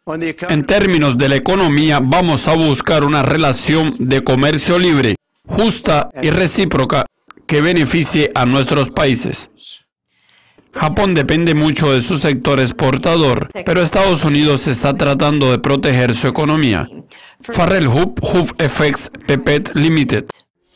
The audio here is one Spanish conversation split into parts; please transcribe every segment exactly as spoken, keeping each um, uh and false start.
En términos de la economía, vamos a buscar una relación de comercio libre, justa y recíproca que beneficie a nuestros países. Japón depende mucho de su sector exportador, pero Estados Unidos está tratando de proteger su economía. Farrell Hub, Hub F X P P T Limited.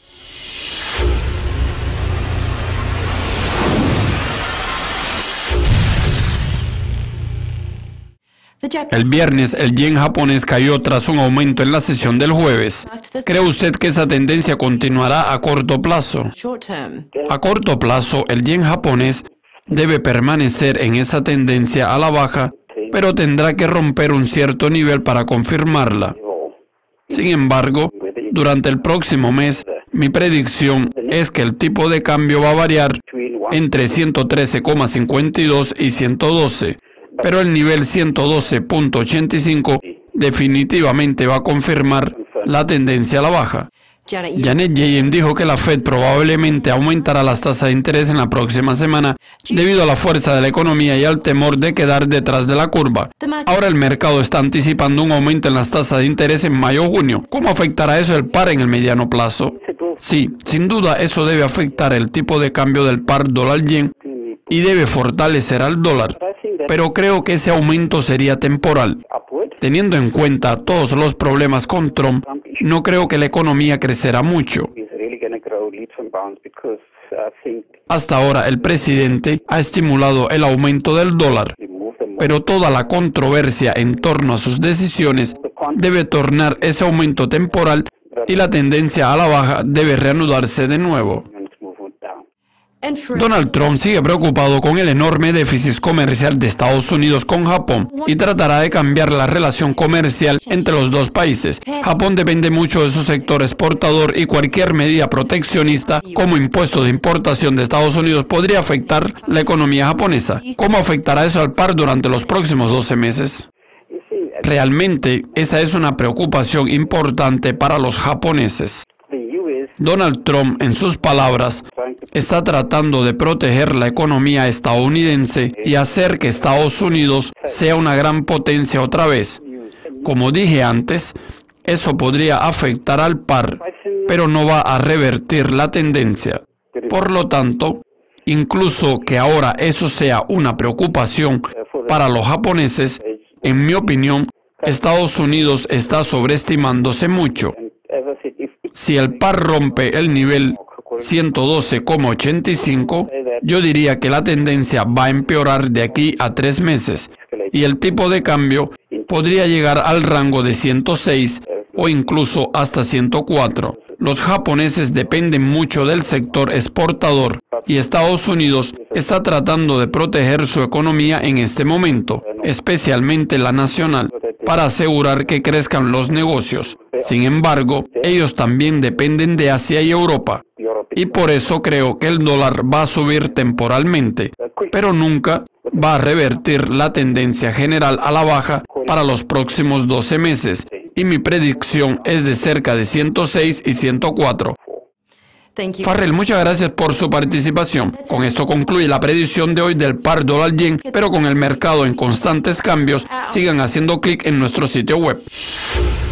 El viernes, el yen japonés cayó tras un aumento en la sesión del jueves. ¿Cree usted que esa tendencia continuará a corto plazo? A corto plazo, el yen japonés debe permanecer en esa tendencia a la baja, pero tendrá que romper un cierto nivel para confirmarla. Sin embargo, durante el próximo mes, mi predicción es que el tipo de cambio va a variar entre ciento trece coma cincuenta y dos y ciento doce. Pero el nivel ciento doce punto ochenta y cinco definitivamente va a confirmar la tendencia a la baja. Janet Yellen dijo que la Fed probablemente aumentará las tasas de interés en la próxima semana debido a la fuerza de la economía y al temor de quedar detrás de la curva. Ahora el mercado está anticipando un aumento en las tasas de interés en mayo o junio. ¿Cómo afectará eso el par en el mediano plazo? Sí, sin duda eso debe afectar el tipo de cambio del par dólar-yen y debe fortalecer al dólar. Pero creo que ese aumento sería temporal. Teniendo en cuenta todos los problemas con Trump, no creo que la economía crecerá mucho. Hasta ahora el presidente ha estimulado el aumento del dólar, pero toda la controversia en torno a sus decisiones debe tornar ese aumento temporal y la tendencia a la baja debe reanudarse de nuevo. Donald Trump sigue preocupado con el enorme déficit comercial de Estados Unidos con Japón y tratará de cambiar la relación comercial entre los dos países. Japón depende mucho de su sector exportador y cualquier medida proteccionista como impuestos de importación de Estados Unidos podría afectar la economía japonesa. ¿Cómo afectará eso al par durante los próximos doce meses? Realmente, esa es una preocupación importante para los japoneses. Donald Trump, en sus palabras, está tratando de proteger la economía estadounidense y hacer que Estados Unidos sea una gran potencia otra vez. Como dije antes, eso podría afectar al par, pero no va a revertir la tendencia. Por lo tanto, incluso que ahora eso sea una preocupación para los japoneses, en mi opinión, Estados Unidos está sobreestimándose mucho. Si el par rompe el nivel ciento doce coma ochenta y cinco, yo diría que la tendencia va a empeorar de aquí a tres meses y el tipo de cambio podría llegar al rango de ciento seis o incluso hasta ciento cuatro. Los japoneses dependen mucho del sector exportador y Estados Unidos está tratando de proteger su economía en este momento, especialmente la nacional, para asegurar que crezcan los negocios. Sin embargo, ellos también dependen de Asia y Europa. Y por eso creo que el dólar va a subir temporalmente, pero nunca va a revertir la tendencia general a la baja para los próximos doce meses. Y mi predicción es de cerca de ciento seis y ciento cuatro. Farrell, muchas gracias por su participación. Con esto concluye la predicción de hoy del par dólar-yen, pero con el mercado en constantes cambios, sigan haciendo clic en nuestro sitio web.